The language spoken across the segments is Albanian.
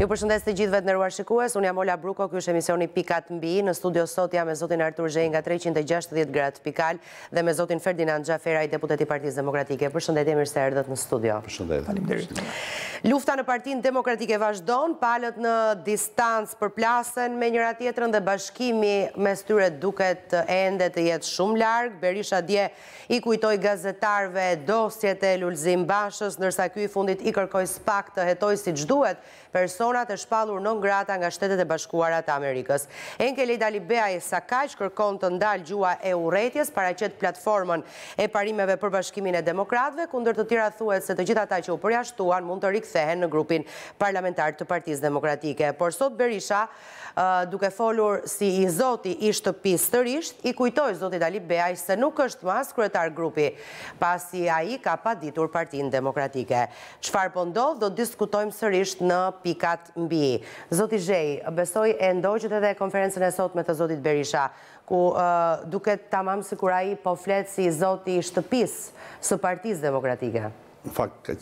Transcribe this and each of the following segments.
Ju përshëndes të gjithëve të nderuar shikues, unë jam Ola Bruko, ky është emisioni Pikat Mbi. Në studio sot jam me zotin Artur Zhej nga 360 gradë Pikal dhe me zotin Ferdinand Xhaferaj, deputet i Partisë Demokratike. Përshëndetje, mirë se erdhët në studio. Përshëndetje. Faleminderit. Lufta në Partinë Demokratike vazhdon, palët në distancë përplasen me njëra tjetrën dhe bashkimi mes tyre duket ende të jetë shumë larg. Berisha dje i kujtoi gazetarëve dosjet e Lulzim Bashës, ndërsa ky i fundit i kërkoi SPAK të hetoj siç duhet personat e shpallur non grata nga Shtetet e Bashkuara të Amerikës. Enke Lejdali Beaj sa kaq kërkon të ndalë gjua e urrëties, paraqet platformën e parimeve për bashkimin e demokratëve, kundër të tjera thuhet se të gjithë ata që u përjashtuan mund të rikthehen në grupin parlamentar të Partisë Demokratike. Por sot Berisha, duke folur si i zoti i shtëpisë sërish, i kujtoi zotit Ali Beaj se nuk është më as kryetar grupi, pasi ai ka paditur Partinë Demokratike. Çfarë po ndodh, do të diskutojmë sërish në Pikat Mbi. Zoti Zhej, besoj e ndoqët edhe konferencën e sotme të zotit Berisha, ku duket tamam sikur ai po flet si zoti i shtëpisë së Partisë Demokratike. Në fakt, ka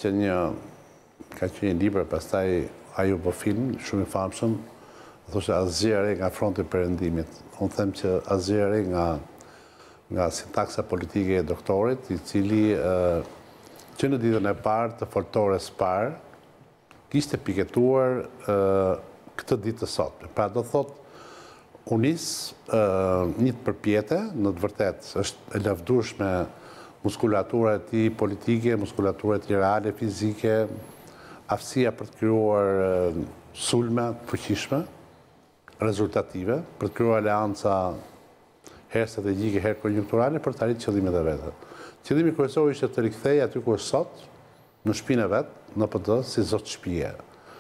qenë një libër, pastaj ai u bë film, shumë i famshëm, thoshte asgjë e re nga fronti i perëndimit. Unë them që asgjë e re nga sintaksa politike e doktorit, i cili që në ditën e parë të foltores parë, kishte piketuar këtë ditë të sotme. Pra do thot, unis një të përpjete, në të vërtet, është e lavdueshme muskulatura e tij politike, muskulatura e tij reale, fizike, aftësia për të krijuar sulme të fuqishme, rezultative, për të krijuar aleanca herë strategjike, herë konjunkturale, për të arritur qëllimet e veta. Qëllimi kryesor ishte të rikthehej aty ku është sot, në shtëpinë e vet, në PD, si zot shtëpie.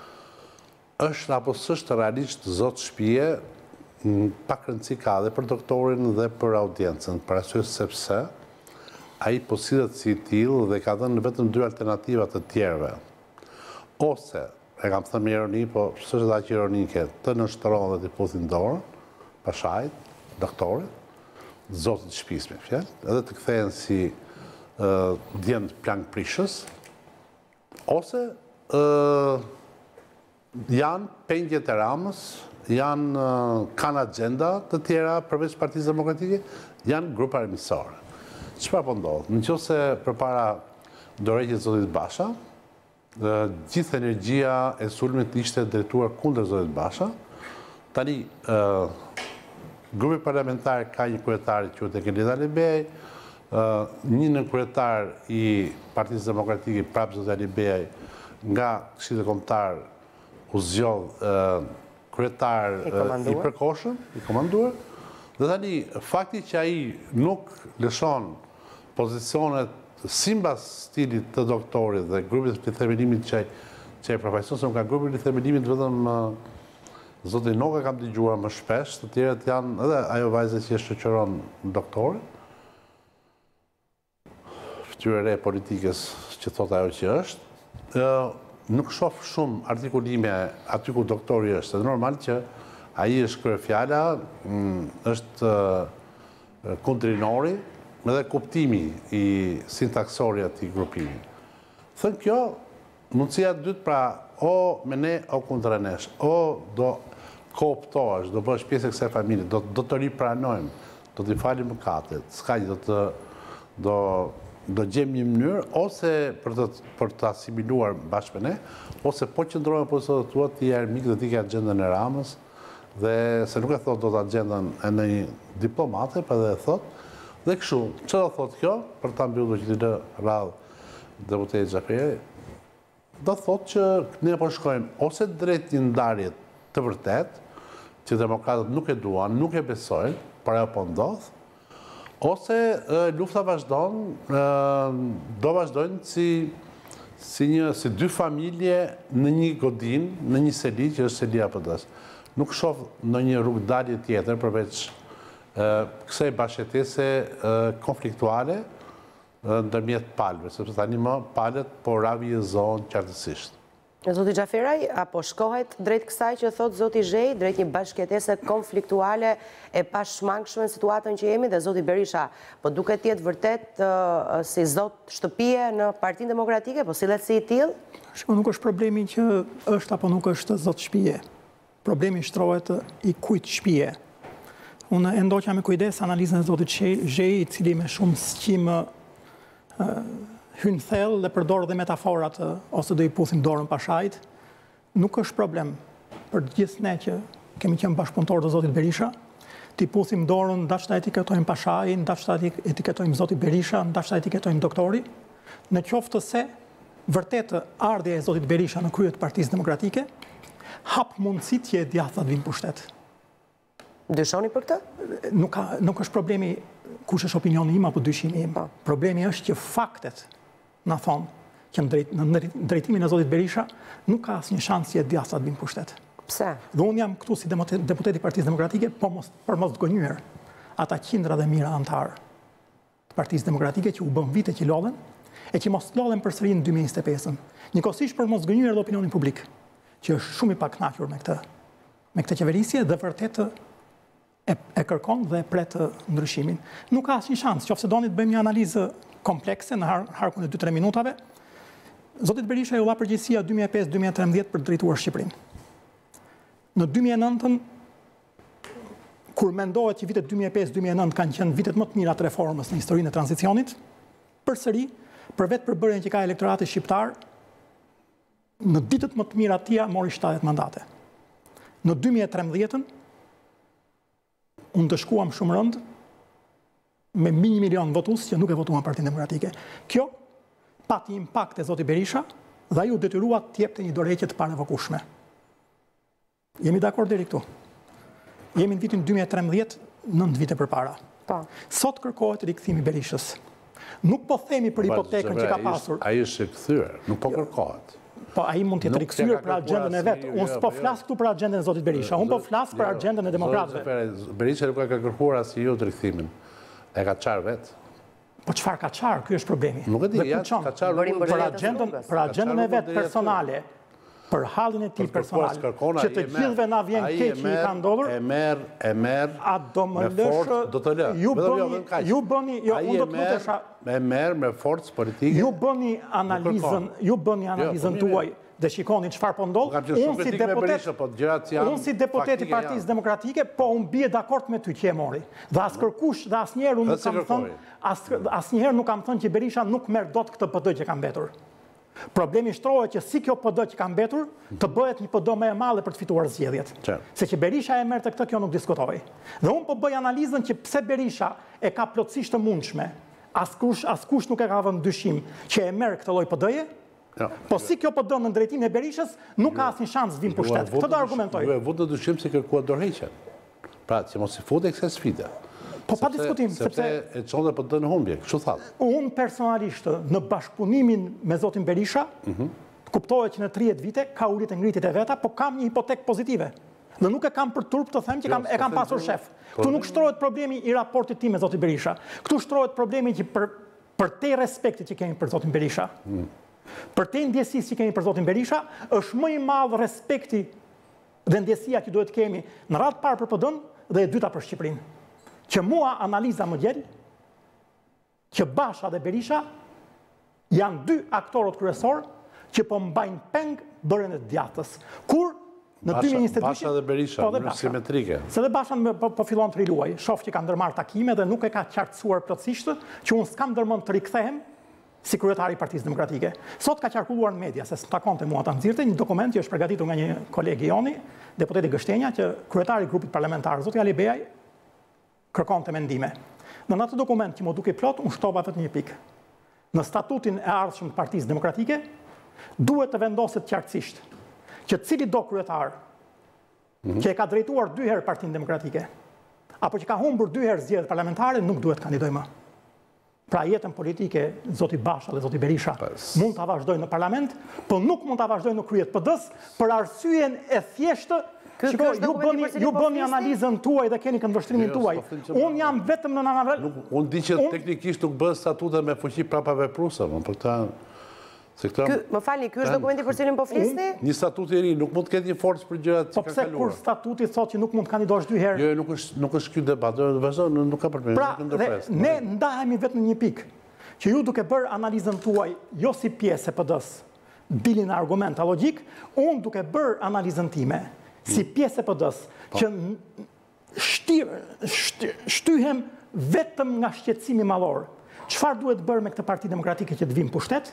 Është apo s'është realisht zot shtëpie, pak rëndësi ka dhe për doktorin dhe për audiencën, për arsye sepse ai po sillet si i tillë dhe ka dhënë vetëm dy alternativa të tjerëve. Ose, e kam thënë me ironi, po s'është aq ironike, të nënshtron dhe të puthin dorë, pashajt, doktorit, zotit shtëpisë me fjalë, edhe të kthehen si djend plank prishës, ose janë pengjet e Ramës, kanë agenda të tjera përveç Partisë Demokratike, janë grupa remisore. Çfarë po ndodh? Nëse përpara dorëheqjes zotit Basha, gjithë energjia e sulmit ishte drejtuar kundër zotit Basha, tani grupi parlamentar ka një kryetar që quhet Enke Lejdali Beaj, një nënkryetar i Partisë Demokratike, prapë zoti Ali Beaj, nga Këshilli Kombëtar u zgjodh kryetar i përkohshëm, i komanduar, dhe tani fakti që ai nuk lëshon pozicionet simbas stilit të doktorit dhe grupit të themelimit që ai përfaqëson, se ka grupin e themelimit vetëm zoti Noka kam dëgjuar më shpesh, të tjerët janë edhe ajo vajzë që shoqëron doktorin, fytyrë e re politikës që thot ajo që është, nuk shoh shumë artikulime aty ku doktori është. Është normal që ai është kryefjala, është kundrinori, edhe kuptimi i sintaksori atij grupimi. Thënë kjo, mundësia e dytë, pra, o me ne o kundra nesh, o do kooptohesh, do bësh pjesë e kësaj familje, do të ripranojmë, do t'i falim mëkatet, s'ka që do gjem një mënyrë, ose për të asimiluar bashkë me ne, ose po qëndrojmë po sot të tua, ti je armik dhe ti ke agendën e Ramës, dhe se nuk e thot do të agendën e në një diplomate, pa dhe e thot, dhe kështu, që do thot kjo, për ta mbyllur që t'i lë radhë deputeti Xhaferaj, do thot që ne po shkojmë ose drejt një ndarje të vërtet, që demokratët nuk e duan, nuk e besojnë, por ajo po ndodh, ose lufta vazhdon, do vazhdojnë si dy familje në një godin, në një seli që është selia PD-s. Nuk shoh në një rrugë dalje tjetër përveç kësaj bashkëtese konfliktuale ndërmjet palëve, sepse tani më palët po ravijëzohen qartësisht. Zoti Xhaferaj, apo shkohet drejt kësaj që thot zoti Zhej, drejt një bashkëjetese konfliktuale e pashmangshme në situatën që jemi, dhe zoti Berisha, po duket jetë vërtet si zot shtëpie në Partinë Demokratike, po sillet si i tillë? Shko, nuk është problemi që është apo nuk është zot shtëpie. Problemi shtrohet i kujt shtëpie. Unë e ndoqa me kujdes analizën e zotit Zhej, i cili me shumë sqim hynë thellë dhe përdorë dhe metaforat ose do i puthim dorën pashajt. Nuk është problem për gjithë ne që kemi qenë bashkëpunëtorë të zotit Berisha, ti puthim dorën, ndashta etiketojmë pashajin, ndashta etiketojmë zotit Berisha, ndashta etiketojmë doktori, në qoftë se vërtet ardhja e zotit Berisha në krye të Partisë Demokratike hap mundësit që e djathtat vinë pushtet. Dyshoni për këtë? Nuk është problemi kush është opinioni im apo dyshimi im. Problemi është që faktet na thonë që në drejtimin e zotit Berisha nuk ka asnjë shans që e djathtat vinë pushtet. Pse? Dhe unë jam këtu si deputet i Partisë Demokratike për mos të gënjur ata qindra dhe mira antarë të Partisë Demokratike që u bën vite që lodhen e që mos lodhen përsëri në 2025. Njëkohësisht për mos gënjur edhe opinionin publik, që është shumë i pakënaqur me këtë qeverisje dhe vërtet e kërkon dhe e pret ndryshimin. Nuk ka asnjë shans, qofse doni të bëjmë një analizë komplekse në harkun e 2-3 minutave. Zotit Berisha ju dha përgjegjësia 2005-2013 për drejtuar Shqipërinë. Në 2009, kur mendohet që vitet 2005-2009 kanë qenë vitet më të mira të reformës në historinë e tranzicionit, përsëri, për vetë përbërjen që ka elektorati shqiptar, në ditët më të mira të tija mori 70 mandate. Në 2013, unë të shkuam shumë rënd me 1 milion votues që nuk e votuan Partinë Demokratike. Kjo pati impakt e zoti Berisha dhe ju detyrua të jepte një dorëheqje të parevokueshme. Jemi dakord deri këtu. Jemi në vitin 2013, 9 vite përpara. Sot kërkohet rikthimi Berishës. Nuk po themi për hipotekën që ka pasur. Ai është e kthyer, nuk po kërkohet. Po ai mund të jetë rikthyer për agjendën e vet. Unë s'po flas këtu për agjendën e zotit Berisha. Unë po flas për agjendën e demokratëve. Berisha nuk ka kërkuar asnjë rikthimin. E ka qarë vetë. Po çfarë ka qarë? Ky është problemi. Nuk e di, ka qarë për agjendën e vetë personale, për hallin e tij personal, që të gjithëve na vjen keq që i ka ndodhur. E merr a do më lësh, do të lë. Ju bëni, jo, unë do të lutesha. E merr me forcë politike. Ju bëni analizën tuaj dhe shikoni çfarë po ndodh. Unë si deputet i Partisë Demokratike, po unë bie dakord me ty që e mori. Dhe as kërkush dhe asnjëherë nuk kam thënë, asnjëherë nuk kam thënë që Berisha nuk merr dot këtë PD që ka mbetur. Problemi shtrohet që si kjo PD që ka mbetur të bëhet një PD më e madhe për të fituar zgjedhjet. Se që Berisha e merrte këtë, kjo nuk diskutohej. Dhe unë po bëj analizën që pse Berisha e ka plotësisht të mundshme, askush nuk e ka vënë dyshim që e merr këtë lloj PD-je. Po si kjo PD në drejtimin e Berishës nuk ka asnjë shans vinë pushtet. Këtë do argumentoj. Ju e vut në dyshim se kërkuat dorëheqjen. Pra, që mos i futet kësaj sfide. Po pa diskutim, sepse e çonte PD në humbje, kështu thatë. Unë personalisht në bashkëpunimin me zotin Berisha, kuptohet që në 30 vite ka urit e ngritit e veta, po kam një hipotek pozitive. Dhe nuk e kam për turp të them që e kam pasur shef. Këtu nuk shtrohet problemi i raportit tim me zotin Berisha. Këtu shtrohet problemi që për te respektit që kemi për zotin Berisha, për te ndjesisë që kemi për zotin Berisha, është më i madh respekti dhe ndjesia që duhet kemi në radhë parë për PD-n dhe e dyta për Shqipërinë. Që mua analiza më gjel, që Basha dhe Berisha janë dy aktorët kryesor që po mbajnë peng bërën e djatës. Kur në 2022... Basha dhe Berisha, në simetrike. Se dhe Basha po fillon të riluaj, shof që ka ndërmarrë takime dhe nuk e ka qartësuar plotësisht që unë s'kam ndërmend të rikthehem si kryetari i Partisë Demokratike. Sot ka qarkulluar në media, se s'takonte mua ta nxirrte një dokument që është përgatitur nga një kolegi joni, deputeti Gështenja, që kryetari i grupit parlamentar, zoti Ali Beaj, kërkon të mendime. Në atë dokument që më duke plot, unë shtova vetëm një pikë. Në statutin e ardhshëm të Partisë Demokratike, duhet të vendoset qartësisht që cili do kryetar që e ka drejtuar 2 herë Partinë Demokratike, apo që ka humbur 2 herë zgjedhjet parlamentare, nuk duhet kandidoj më. Pra jetën politike, zoti Basha dhe zoti Berisha mund ta vazhdojnë në parlament, po nuk mund ta vazhdojnë në krye të PD-s për arsyeën e thjeshtë. Ju bëni analizën tuaj dhe keni këndvështrimin tuaj. Unë jam vetëm në Unë di që teknikisht nuk bën statute me fuqi prapavepruese, për ta Më falni, ky është dokumenti për cilin po flisni? Një statut i ri nuk mund të ketë një forcë për gjërat që ka kaluar. Po pse kur statuti thotë që nuk mund të kandidosh 2 herë? Jo, nuk është ky debat, nuk ka përmendur, pra, nuk ndërpres. Ne ndahemi vetëm në një pikë, që ju duke bërë analizën tuaj jo si pjesë e PD-s, dilin argumenta logjik, unë duke bërë analizën time si pjesë e PD-s, që shtyhem vetëm nga shqetësimi mallor. Çfarë duhet bërë me këtë Parti Demokratike që të vim pushtet?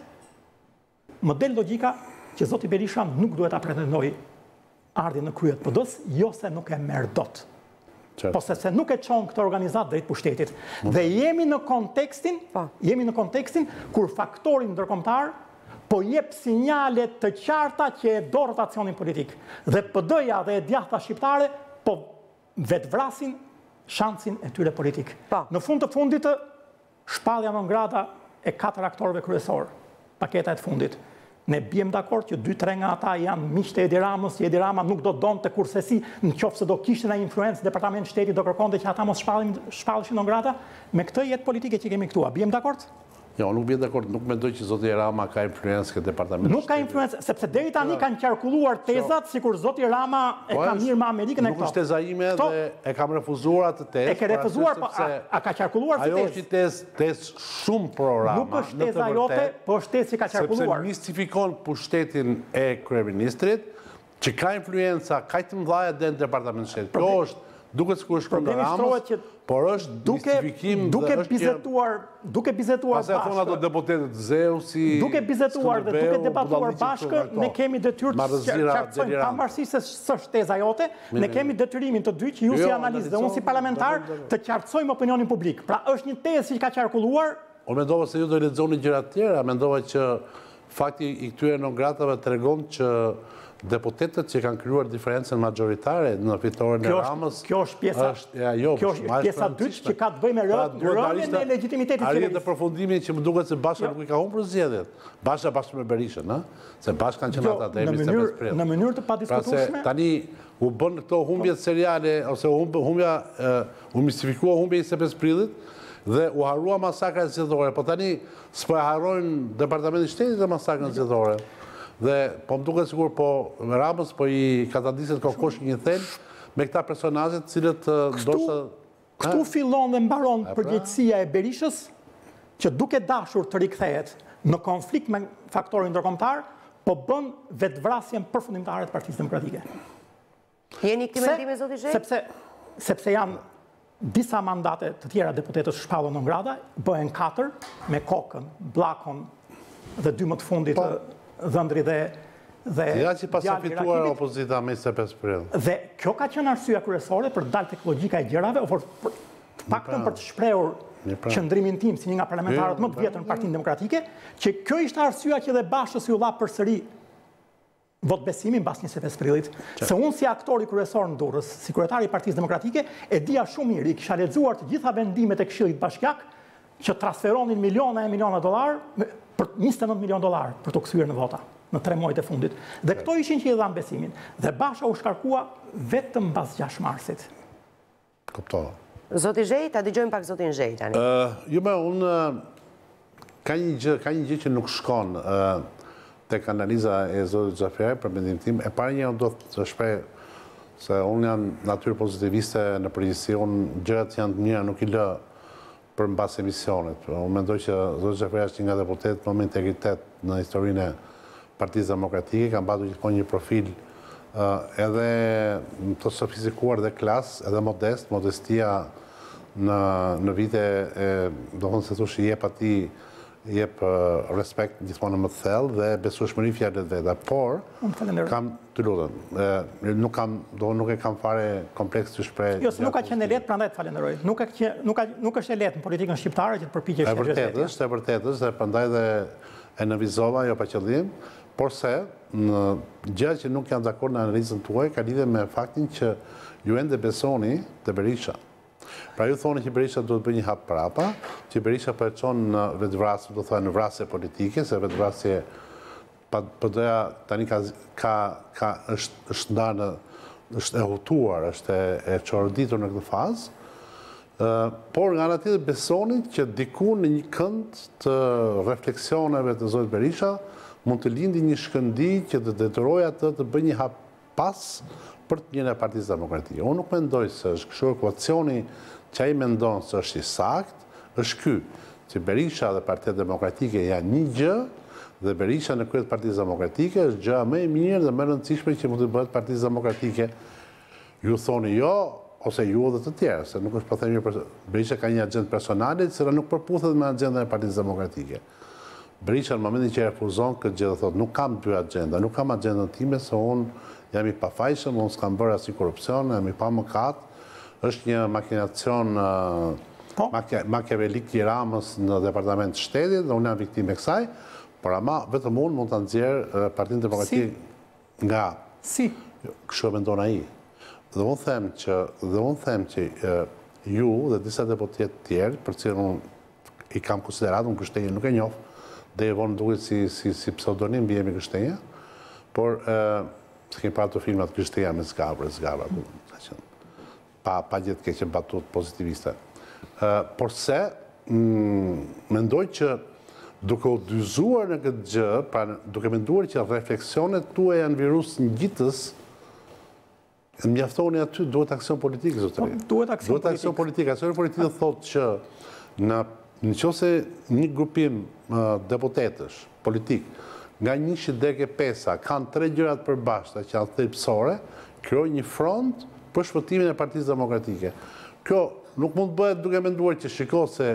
Më del logjika që zoti Berisha nuk duhet ta pretendoj ardhin në krye të PD-s, jo se nuk e merr dot. Po se nuk e çon këtë organizat drejt pushtetit. Dhe jemi në kontekstin kur faktori ndërkombëtar po jep sinjale të qarta që e do rotacionin politik. Dhe PD-ja dhe e djathta shqiptare po vetvrasin shansin e tyre politik. Në fund të fundit, shpallja non grata e 4 aktorëve kryesor, paketa e të fundit. Ne bjem dakord që 2-3 nga ata janë miqtë e Edi Ramës, që Edi Rama nuk do donte kurse si, në qoftë se do kishte në influencë Departamenti i Shtetit do kërkonte që ata mos shpalleshin non grata, me këtë jetë politike që kemi këtu. A bjem dakord? Jo, nuk bjem dakord, nuk mendoj që zoti Rama ka influencë këtë departament. Nuk ka influencë, sepse deri tani kanë qarkulluar tezat sikur zoti Rama e ka mirë me Amerikën e këto. Nuk është teza ime dhe e kam refuzuar atë tezë. E ke refuzuar, po a ka qarkulluar si tezë? Ajo është tezë shumë pro Rama. Nuk është teza jote, po është tezë që ka qarkulluar. Sepse mistifikon pushtetin e kryeministrit, që ka influenca kaq të mëdha dhe në departamentin e Shtetit. Kjo është duket sikur është kundër Ramës, por është mistifikim duke bizetuar pastaj thonë ato deputetët Zeusi, duke bizetuar dhe duke debatuar bashkë, ne kemi detyrë të qartësojmë, pavarësisht se s'është teza jote, ne kemi detyrimin të dy që ju si analist dhe unë si parlamentar të qartësojmë opinionin publik. Pra është një tezë që ka qarkulluar. Unë mendova se ju do lexoni gjëra të tjera, mendova që fakti i këtyre non gratave tregon që deputetët që kanë krijuar diferencën majoritare në fitoren e Ramës. Kjo është pjesa dytë që ka të bëjë me rënien e legitimitetit të qeverisë. Arrit të përfundimin që më duket se Basha nuk i ka humbur zgjedhjet. Basha bashkë me Berishën, se Bashkë kanë qenë ata deri në 25 prill. Në mënyrë të padiskutueshme. Tani u bën këto humbjet seriale ose u mistifikua humbja 25 prillit dhe u harrua masakra zgjedhore. Po tani s'po e harrojnë Departamenti i Shtetit dhe masakrën zgjedhore. Dhe po më duket sikur po Ramës po i katadiset kokosh një thel me këta personazhet cilët ndoshta këtu fillon dhe mbaron përgjegjësia e Berishës që duke dashur të rikthehet në konflikt me faktorin ndërkombëtar, po bën vetvrasjen përfundimtare të Partisë Demokratike. Jeni këtij mendimi zoti Zhej? Sepse janë disa mandate të tjera deputetës shpallën non grata, bëhen 4 me Kokën, Bllakon dhe 2 më të fundit Dhëndri dhe ja që pas e fituar opozita me 25 prill. Dhe kjo ka qenë arsyeja kryesore për dalë tek logjika e gjërave, për të paktën për të shprehur qëndrimin tim si një nga parlamentarët më të vjetër në Partinë Demokratike, që kjo ishte arsyeja që dhe Bashës ju dha përsëri votbesimin mbas 25 prillit. Se unë si aktori kryesor në Durrës, si kryetari i Partisë Demokratike, e dija shumë mirë, kisha lexuar të gjitha vendimet e Këshillit Bashkiak që transferonin miliona e miliona dollar për 29 milion dollar për të kthyer në vota në 3 muajt e fundit. Dhe këto ishin që i dhanë besimin. Dhe Basha u shkarkua vetëm mbas 6 marsit. Kuptova. Zoti Zhej, ta dëgjojmë pak zotin Zhej tani. Jo më unë ka një gjë që nuk shkon tek analiza e zotit Xhaferi për mendimin tim. E para një do të shpreh se unë jam natyrë pozitiviste në përgjithësi, unë gjërat janë të mira, nuk i lë për mbas emisionit. Unë mendoj që zoti Xhaferi është një nga deputetët më me integritet në historinë e Partisë Demokratike, ka mbajtur gjithmonë një profil edhe të sofistikuar dhe klas, edhe modestia në vite, do të thonë se thosh i jep respekt gjithmonë më të thellë dhe besueshmëri fjalët veta, por kam të lutem, nuk e kam fare kompleks të shpreh. Jo, nuk ka qenë lehtë, prandaj të falenderoj. Nuk është e lehtë në politikën shqiptare që të përpiqesh të shkëlqesh. E vërtetë është, dhe prandaj dhe e nënvizova jo pa qëllim, por se në gjë që nuk janë dakord në analizën tuaj ka lidhje me faktin që ju ende besoni te Berisha. Pra ju thoni që Berisha duhet bëjë një hap prapa, që Berisha përçon në vetvrasje, do të thonë në vrasje politike, se vetvrasje PD-ja tani është ndarë, është e hutuar, është e çorditur në këtë fazë. Por nga ana tjetër besoni që diku në një kënd të refleksioneve të zotit Berisha mund të lindi një shkëndi që të detyrojë atë të bëjë një hap pas për të njën e Partisë Demokratike. Unë nuk mendoj se është kështu ekuacioni që ai mendon se është i sakt, është ky, që Berisha dhe Partia Demokratike janë një gjë dhe Berisha në krye të Partisë Demokratike është gjëja më e mirë dhe më e rëndësishme që mund të bëhet Partisë Demokratike. Ju thoni jo, ose ju dhe të tjerë, se nuk është po themi Berisha ka një agjendë personale, që nuk përputhet me agjendën e Partisë Demokratike. Berisha në momentin që refuzon këtë gjë dhe thotë, nuk kam dy agjenda, nuk kam agjendën time, se unë jam i pafajshëm, unë s'kam bërë asnjë korrupsion, jam i pamëkat, është një makinacion makiavelik i Ramës në departament të shtetit, dhe unë jam viktimë e kësaj, por ama vetëm unë mund ta nxjerr Partinë Demokratike nga kështu e mendon ai. Dhe unë them që ju dhe disa deputet tjerë, për cilën unë i kam konsiderat, unë Gështenja nuk e njoh, dhe e vonë duket si pseudonim bjemi Gështenja, por se kemi parë të filmat Gështenja me zgabra, pa gjithë keqen batut pozitiviste. Por se, mendoj që duke u dyzuar në këtë gjë, duke menduar që refleksionet tua janë virus ngjitës, mjaftoni aty, duhet aksion politik, zotëri. Duhet aksion politik. Aksion politik thotë që nëse një grupim deputetësh politik nga 105 kanë 3 gjërat përbashkëta që janë thelbësore, krijojnë një front për shpëtimin e Partisë Demokratike. Kjo nuk mund të bëhet duke menduar që shiko se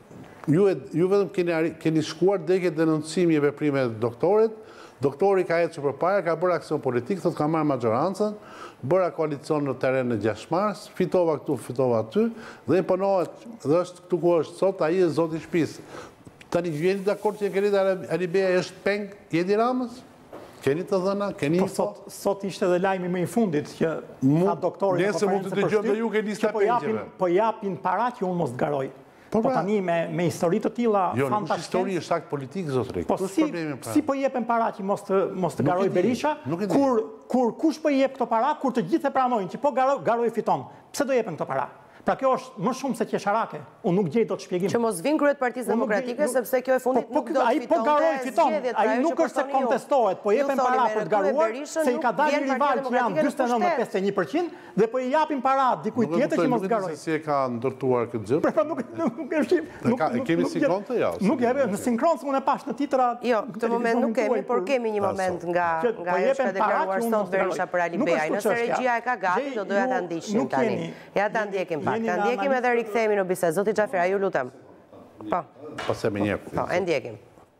ju vetëm keni shkuar deri ke denoncimi i veprimeve të doktorit. Doktori ka ecur përpara, ka bërë aksion politik, thotë ka marrë majorancën, bëra koalicion në terren në 6 Mars, fitova këtu, fitova aty, dhe imponohet, dhe është këtu ku është sot, ai është zoti i shtëpisë. Tani jeni dakord që Kerita Alibeja është peng i Edi Ramës? Keni të dhëna, keni info? Sot ishte dhe lajmi më i fundit që tha doktori në konferencë për shtyp, që po japin para që unë mos të garoj. Po tani me histori të tilla fantastike. Jo, nuk histori është akt politik, zotëri. Po si po jepen para që mos të garoj Berisha, kur kush po jep këto para, kur të gjithë e pranojnë që po garoj fiton. Pse do jepen këto para? Pra kjo është më shumë se qesharake. Unë nuk gjej dot shpjegim. Që mos vinë kryet Partisë Demokratike, sepse kjo e fundit nuk do të fitonte. Ai po garoj fiton. Ai nuk është se kontestohet, po jepen para për të garuar, se i ka dalë një rival që janë 49-51% dhe po i japin para dikujt tjetër që mos garoj. Nuk e di si e ka ndërtuar këtë gjë. Pra nuk është. Kemi sinkron të ja? Nuk e në sinkron se unë e pash në titra. Jo, këtë moment nuk kemi, por kemi një moment nga ajo që ka deklaruar sot Berisha për Alibejën. Nëse regjia e ka gati, do doja ta ndiqnim tani. Ja ta ndjekim pak. Ta ndjekim edhe rikthehemi në bisedë. Zoti Xhafera, ju lutem. Po. Pastaj më njëherë. Po, e ndjekim.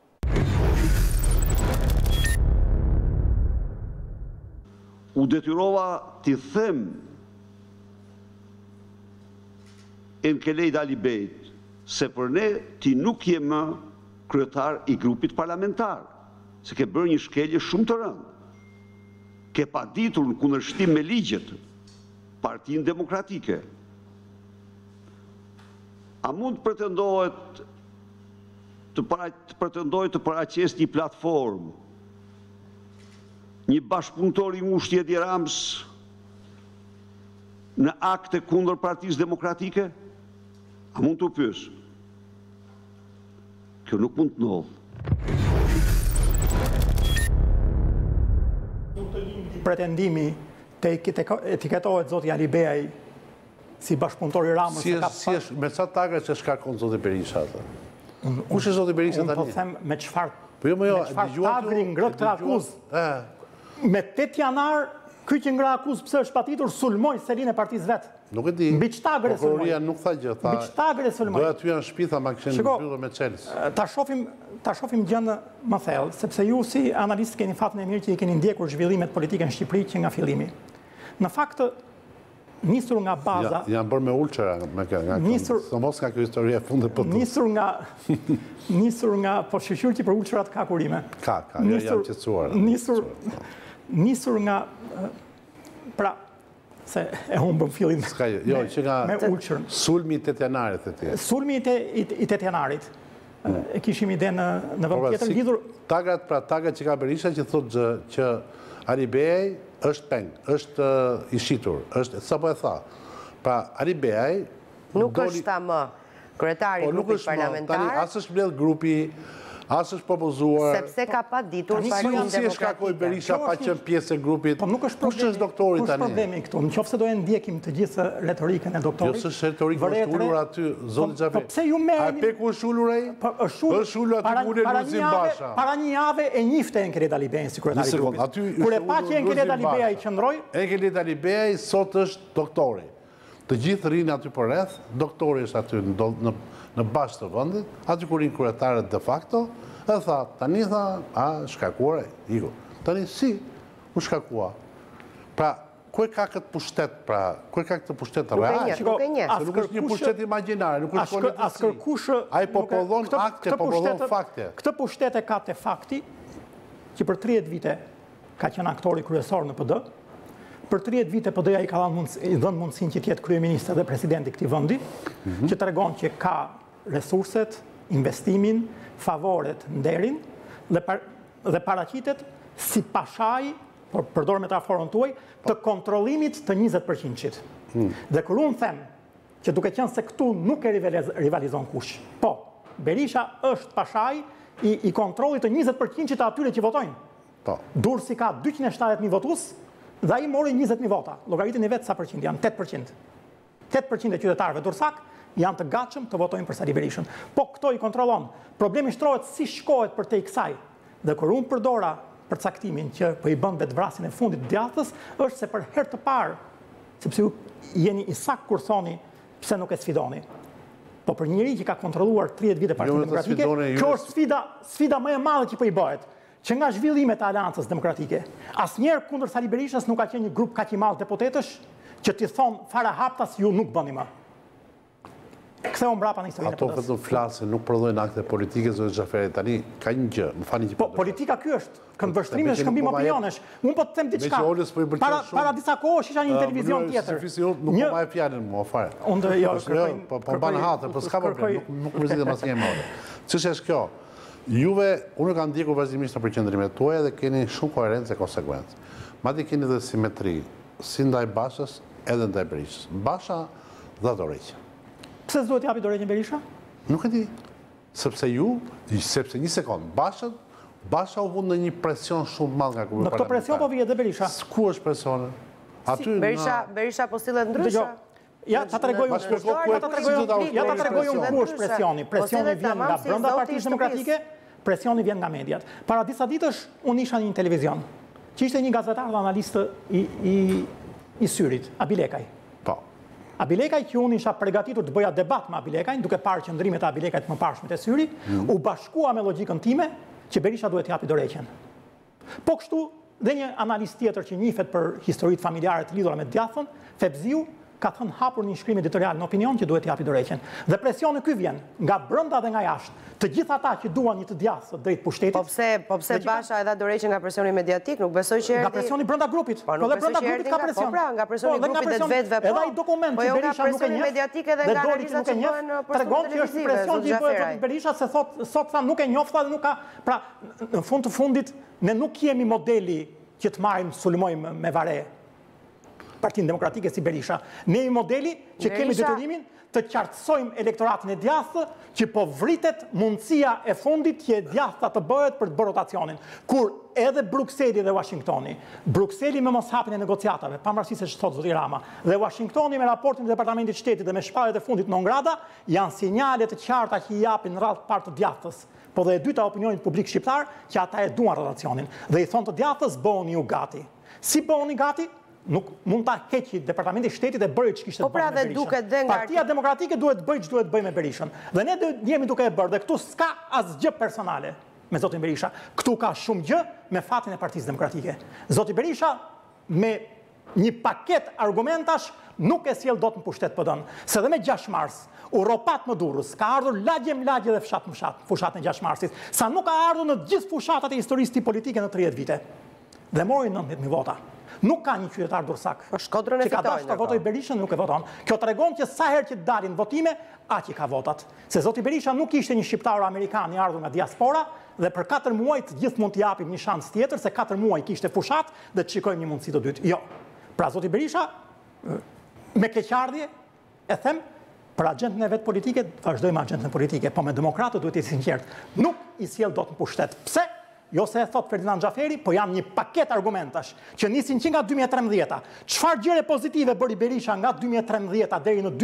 U detyrova t'i them Enkelejt Alibejt se për ne ti nuk je më kryetar i grupit parlamentar, se ke bërë një shkelje shumë të rëndë. Ke paditur në kundërshtim me ligjet Partinë Demokratike. A mund të pretendohet të paraqes një platformë, një bashkëpunëtor i ngushtë Edi Ramës në akte kundër Partisë Demokratike? A mund të pyes? Kjo nuk mund të ndodhë. Pretendimi të etiketohet zoti Alibej si bashkëpunëtor i Ramës. Me sa taga që shkarkon zoti Berisha atë? Kush është zoti Berisha tani? Unë po them me çfarë dëgjuat tagri ngrët të akuzë. Me 8 janar, ky që ngra akuzë pse është patitur sulmoi selin e partisë vet. Nuk e di. Mbi çtagër e sulmoi. Prokuroria nuk tha gjë, tha. Mbi çtagër e sulmoi. Do aty janë shtëpi, tha, ma kishin mbyllur me çelës. Ta shohim gjën më thellë, sepse ju si analist keni fatën e mirë që i keni ndjekur zhvillimet politike në Shqipëri që nga fillimi. Në fakt, nisur nga baza... Janë bërë me ulqera, mos nga kjo historie e fundit për të. Nisur nga, po shqyqyr që për ulqerat ka kurime. Ka, janë qetësuar. Nisur nga, pra, se e humbëm fillin me ulqerën. Sulmi i 8 janarit e tje. Sulmi i 8 janarit. E kishim ide në vend tjetër lidhur... Tagat që ka Berisha që thotë që Alibej është peng, është i shitur, sa po e tha. Pra, Alibej... Nuk është ta më kryetari i grupit parlamentar. Tani, asë është mbledh grupi, As është propozuar... Sepse ka pa ditur Partinë Si e shkakoi Berisha pa qenë pjesë e grupit? Po nuk është Kush është doktori tani? Kush problemi këtu? Nëse do e ndjekim të gjithë retorikën e doktorit. Jo, s'është retorikë, është ulur aty, zoti Xhafi. Po pse ju merreni? A peku është ulur ai? Është ulur aty ku ulën Lulzim Basha. Para një jave e njifte Enkeleta Libeaj si kryetari i grupit. Kur e pa që Enkeleta Libeaj qëndroi, Enkeleta Libeaj sot është doktori. Të gjithë rinë aty përreth, doktori është aty në bashkë të vendit, aty ku rinë kryetarët de facto, e tha, tani tha, shkakuar e, iku. Tani si, u shkakua. Pra, ku e ka këtë pushtet, ku e ka këtë pushtet real? Nuk e një. Se nuk është një pushtet imaginar, nuk është politisi. Ai po pollon akte, po pollon fakte. Këtë pushtet e ka te fakti, që për 30 vite ka qenë aktori kryesor në PD, për 30 vite PD-ja i ka dhënë mundësinë që tjetë kryeministër dhe presidenti këtij vendi, që tregon që ka resurset, investimin, favoret, nderin dhe paraqitet si pashaj, përdor metaforën tuaj, të kontrollimit të 20%-shit. Dhe kur unë them që duke qenë se këtu nuk e rivalizon kush, po, Berisha është pashaj i kontrollit të 20%-shit të atyre që votojnë. Durrësi ka 270.000 votues, dhe ai mori 20.000 vota. Llogaritin e vet sa përqind janë 8%. 8% e qytetarëve durrësak janë të gatshëm të votojnë për Sali Berishën. Po këto i kontrollon. Problemi shtrohet si shkohet për te i kësaj. Dhe kur unë përdora për caktimin që po i bën vetvrasjen e fundit të djathtës, është se për herë të parë, sepse ju jeni i sakt kur thoni pse nuk e sfidoni. Po për njëri që ka kontrolluar 30 vite Partinë Demokratike, kjo është sfida më e madhe që po i bëhet. Që nga zhvillimet e Aleancës Demokratike, asnjëherë kundër Sali Berishës nuk ka qenë një grup kaq i madh deputetësh që t'i thonë fara haptas ju nuk bëni më. Ktheu mbrapa në historinë e PD-s. Ato vetëm flasin, nuk prodhojnë akte politike, zoti Xhaferi. Tani ka një gjë, më fani që po politika ky është, këndvështrimi dhe shkëmbim opinionesh. Unë po të them diçka. Para disa kohësh isha një televizion tjetër. Nuk po më e fjalën mua fare. Unë jo, po ban hatër, po s'ka problem, nuk mërzitem asnjë më. Ç'është kjo? Juve, unë kam ndjekur vazhdimisht në përqendrimet tuaja dhe keni shumë koherencë e konsekuencë. Madje keni dhe simetri, si ndaj Bashës edhe ndaj Berishës. Basha dha dorëheqje. Pse s'duhet japi dorëheqjen Berisha? Nuk e di. Sepse një sekond, Basha u vund në një presion shumë madh nga grupi parlamentar. Në këtë presion po vije edhe Berisha. Ku është presioni? Aty Berisha po sillet ndryshe. Ja, ta tregoj unë ku është presioni. Presioni vjen nga brenda Partisë Demokratike, presioni vjen nga mediat. Para disa ditësh, unë isha në një televizion, që ishte një gazetar dhe analist i Syrit, Abilekaj. Po. Abilekaj, që unë isha përgatitur të bëja debat me Abilekaj, duke parë qëndrimet e Abilekajt më parshmet e Syri, u bashkua me logjikën time që Berisha duhet t'japi dorëheqjen. Po kështu, dhe një analist tjetër që njihet për historitë familjare të lidhura me djathën, Febziu, ka thënë hapur një shkrim editorial në opinion që duhet t'japi dorëheqjen. Dhe presioni ky vjen nga brenda dhe nga jashtë. Të gjithë ata që duan një të djathtë drejt pushtetit. Po pse Basha e dha dorëheqjen nga presioni mediatik? Nuk besoj që nga presioni brenda grupit. Po dhe brenda grupit ka presion. Po pra, nga presioni grupit dhe të vetëve po. Edhe ai dokument që Berisha nuk e njeh. Mediatik edhe nga analiza që bëhen për tregon që është presion që bëhet Berisha se sot tha nuk e njofta dhe nuk ka. Pra, në fund të fundit ne nuk jemi modeli që të marrim sulmojmë me vare Partinë Demokratike si Berisha. Ne jemi modeli që kemi detyrimin të qartësojmë elektoratin e djathtë që po vritet mundësia e fundit që e djathta të bëhet për të bërë rotacionin. Kur edhe Brukseli dhe Washingtoni, Brukseli me mos hapjen e negociatave, pavarësisht se ç'thot zoti Rama, dhe Washingtoni me raportin e Departamentit të Shtetit dhe me shpalljet e fundit non grata, janë sinjale të qarta që i japin radh parë të djathtës. Po dhe e dyta opinionit publik shqiptar që ata e duan rotacionin dhe i thonë të djathtës bëhuni ju gati. Si bëhuni gati? Nuk mund ta heqi Departamenti i Shtetit e bëri ç'kishte të bëjë me Berishën. Partia Demokratike duhet bëj ç'duhet bëj me Berishën. Dhe ne jemi duke e bërë dhe këtu s'ka asgjë personale me zotin Berisha. Këtu ka shumë gjë me fatin e Partisë Demokratike. Zoti Berisha me një paket argumentash nuk e sjell dot në pushtet PD-n. Se dhe me 6 Mars u ropat më Durrës, ka ardhur lagje dhe fshat më fushatën e 6 Marsit, sa nuk ka ardhur në gjithë fushatat e historisë politike në 30 vite. Dhe mori 19.000 vota. Nuk ka një qytetar durrësak që ka dashur të votojë Berishën, nuk e voton. Kjo tregon që sa herë që dalin votime, aq i ka votat. Se zoti Berisha nuk ishte një shqiptar amerikan i ardhur nga diaspora dhe për 4 muaj të gjithë mund t'i japim një shans tjetër se 4 muaj kishte fushat dhe të shikojmë një mundësi të dytë. Jo. Pra zoti Berisha me keqardhje e them Për agjendën e vetë politike, vazhdojmë agjendën politike, po me demokratët duhet i sinqert. Nuk i sjell dot në pushtet. Pse? Jo se e thot Ferdinand Xhaferi, po janë një paket argumentash që nisin që nga 2013. Çfarë gjëre pozitive bëri Berisha nga 2013 deri në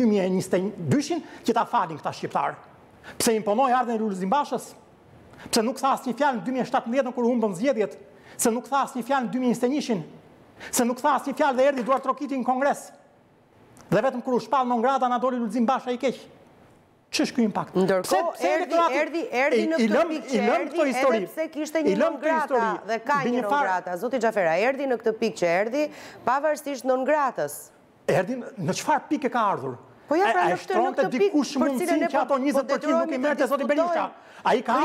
2022 që ta falin këta shqiptarë? Pse imponoi ardhen e Lulzim Bashës? Pse nuk tha asnjë fjalë në 2017 kur humbën zgjedhjet? Se nuk tha asnjë fjalë në 2021? Se nuk tha asnjë fjalë dhe erdhi Duart Trokiti në Kongres? Dhe vetëm kur u shpall në ngrata na doli Lulzim Basha i keq. Ç'është ky impakt? Ndërkohë erdhi në këtë pikë, edhe pse kishte një non grata dhe ka një non grata. Zoti Xhafera, erdhi në këtë pikë që erdhi, pavarësisht non gratës. Erdhi në çfarë pikë ka ardhur? Po ja pra në këtë pikë dikush mundësinë që ato 20% nuk i merrte zoti Berisha. Ai ka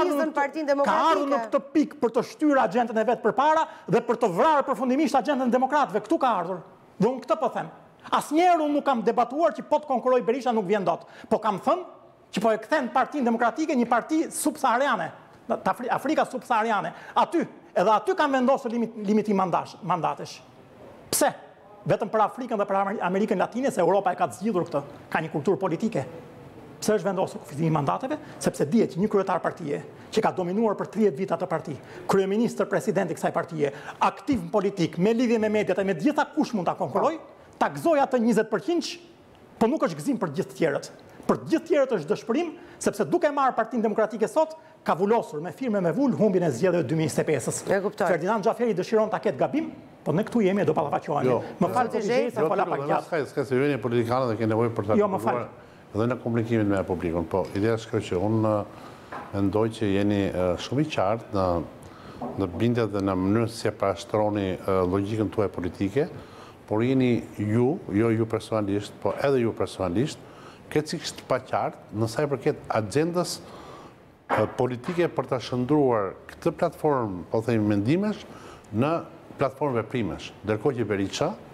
ardhur në këtë pikë për të shtyrë agjendën e vet përpara dhe për të vrarë përfundimisht agjendën e demokratëve. Ktu ka ardhur. Dhe unë këtë po them. Asnjëherë unë nuk kam debatuar që po të konkurroj Berisha nuk vjen dot. Po kam thënë që po e kthen Partinë Demokratike një parti subsahariane, Afrika subsahariane. Edhe aty kanë vendosur limitim mandatesh. Pse? Vetëm për Afrikën dhe për Amerikën Latine, se Europa e ka zgjidhur këtë, ka një kulturë politike. Pse është vendosur kufizimi mandateve? Sepse dihet që një kryetar partie që ka dominuar për 30 vite atë parti, kryeministër presidenti kësaj partie, aktiv në politik, me lidhje me mediat e me gjitha kush mund ta konkurroj, ta gëzoj atë 20%, po nuk është gëzim për gjithë tjerët. Për gjithë tjerët është dëshpërim, sepse duke marrë Partinë Demokratike sot, ka vullosur me firme me vull humbin e zgjedhjeve 2025-s. Ferdinand Xhaferi dëshiron ta ketë gabim, po ne këtu jemi e do ballafaqohemi. Më fal të gjej se fola pak gjatë. Ska se jeni politikanë dhe ke nevojë për ta kuptuar edhe në komunikimin me publikun, po ideja është kjo që unë mendoj që jeni shumë i qartë në bindje dhe në mënyrë se parashtroni logjikën tuaj politike, por jeni jo ju personalisht, po edhe ju personalisht, këtësisht pa qartë në sa i përket agjendës politike për ta shndruar këtë platformë, po themi mendimesh, në platformë veprimesh. Ndërkohë që Berisha